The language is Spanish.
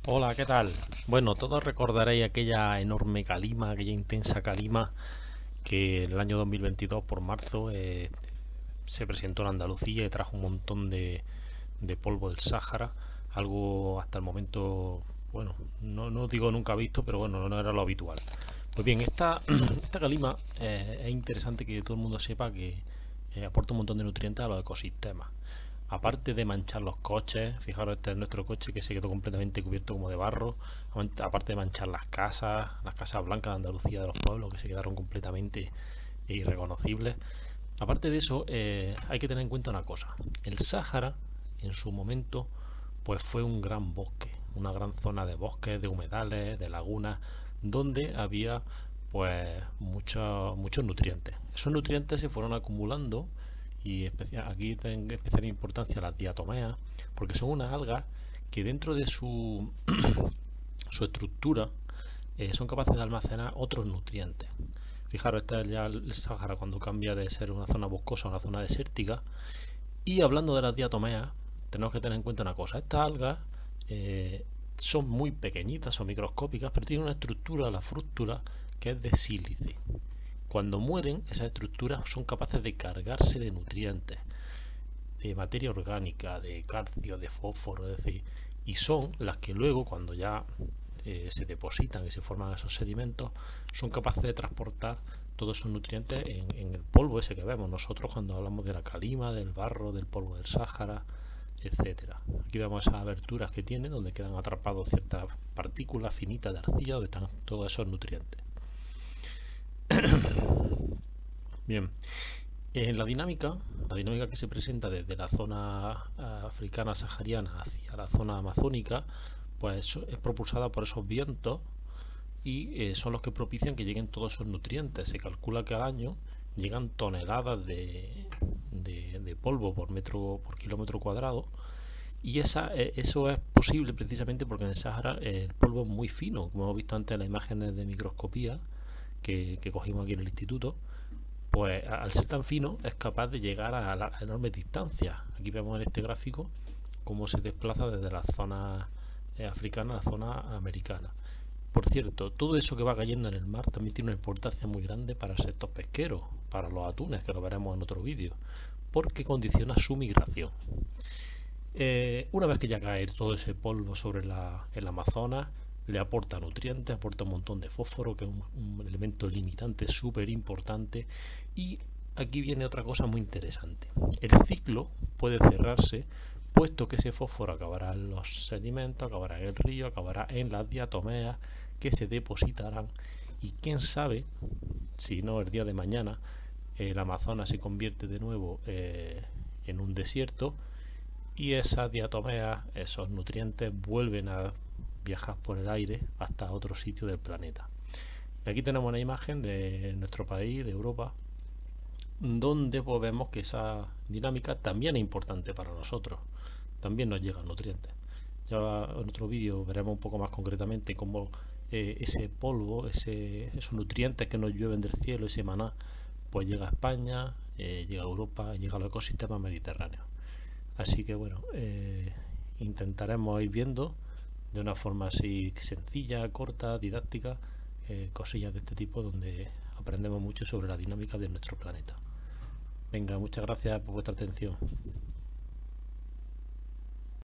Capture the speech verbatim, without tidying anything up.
Hola, ¿qué tal? Bueno, todos recordaréis aquella enorme calima, aquella intensa calima que en el año dos mil veintidós, por marzo, eh, se presentó en Andalucía y trajo un montón de, de polvo del Sáhara, algo hasta el momento, bueno, no, no digo nunca visto, pero bueno, no era lo habitual. Pues bien, esta, esta calima eh, es interesante que todo el mundo sepa que eh, aporta un montón de nutrientes a los ecosistemas. Aparte de manchar los coches, fijaros, este es nuestro coche que se quedó completamente cubierto como de barro. Aparte de manchar las casas, las casas blancas de Andalucía, de los pueblos, que se quedaron completamente irreconocibles. Aparte de eso, eh, hay que tener en cuenta una cosa. El Sáhara, en su momento, pues fue un gran bosque, una gran zona de bosques, de humedales, de lagunas, donde había pues muchos muchos nutrientes. Esos nutrientes se fueron acumulando y especial, aquí tienen especial importancia las diatomeas, porque son unas algas que dentro de su, su estructura eh, son capaces de almacenar otros nutrientes. Fijaros, esta es ya el Sáhara cuando cambia de ser una zona boscosa a una zona desértica. Y hablando de las diatomeas, tenemos que tener en cuenta una cosa. Estas algas eh, son muy pequeñitas, son microscópicas, pero tienen una estructura, la frústula, que es de sílice. Cuando mueren, esas estructuras son capaces de cargarse de nutrientes, de materia orgánica, de calcio, de fósforo, es decir, y son las que luego, cuando ya eh, se depositan y se forman esos sedimentos, son capaces de transportar todos esos nutrientes en, en el polvo ese que vemos nosotros cuando hablamos de la calima, del barro, del polvo del Sáhara, etcétera. Aquí vemos esas aberturas que tiene donde quedan atrapados ciertas partículas finitas de arcilla donde están todos esos nutrientes. Bien, en la dinámica, la dinámica que se presenta desde la zona africana sahariana hacia la zona amazónica, pues es propulsada por esos vientos y eh, son los que propician que lleguen todos esos nutrientes. Se calcula que al año llegan toneladas de, de, de polvo por metro por kilómetro cuadrado, y esa, eh, eso es posible precisamente porque en el Sahara eh, el polvo es muy fino, como hemos visto antes en las imágenes de microscopía que, que cogimos aquí en el instituto. Pues al ser tan fino es capaz de llegar a, la, a enormes distancias. Aquí vemos en este gráfico cómo se desplaza desde la zona eh, africana a la zona americana. Por cierto, todo eso que va cayendo en el mar también tiene una importancia muy grande para el sector pesquero, para los atunes, que lo veremos en otro vídeo, porque condiciona su migración. Eh, una vez que ya cae todo ese polvo sobre la, el Amazonas, le aporta nutrientes, aporta un montón de fósforo, que es un, un elemento limitante súper importante. Y aquí viene otra cosa muy interesante. El ciclo puede cerrarse, puesto que ese fósforo acabará en los sedimentos, acabará en el río, acabará en las diatomeas que se depositarán. Y quién sabe, si no el día de mañana, el Amazonas se convierte de nuevo eh, en un desierto y esas diatomeas, esos nutrientes, vuelven a viajar por el aire hasta otro sitio del planeta. Y aquí tenemos una imagen de nuestro país, de Europa, donde pues vemos que esa dinámica también es importante para nosotros. También nos llegan nutrientes. Ya en otro vídeo veremos un poco más concretamente cómo eh, ese polvo, ese, esos nutrientes que nos llueven del cielo, ese maná, pues llega a España, eh, llega a Europa, llega a los ecosistemas mediterráneos. Así que bueno, eh, intentaremos ir viendo de una forma así sencilla, corta, didáctica, eh, cosillas de este tipo donde aprendemos mucho sobre la dinámica de nuestro planeta. Venga, muchas gracias por vuestra atención.